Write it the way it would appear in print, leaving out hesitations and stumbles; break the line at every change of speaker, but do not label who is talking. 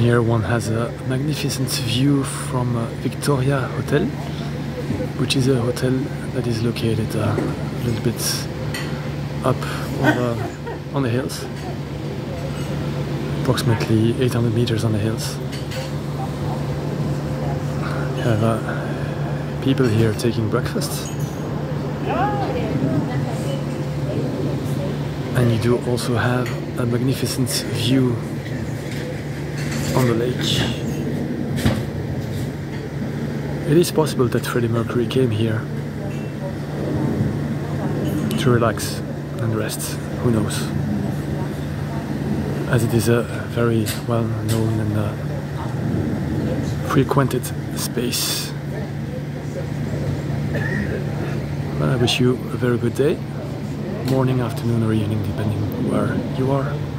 here one has a magnificent view from Victoria Hotel, which is a hotel that is located a little bit up on the hills, approximately 800 meters on the hills. You have people here taking breakfast, and you do also have a magnificent view on the lake. It is possible that Freddie Mercury came here to relax and rest, who knows, as it is a very well known and frequented space. Well, I wish you a very good day, morning, afternoon or evening, depending where you are.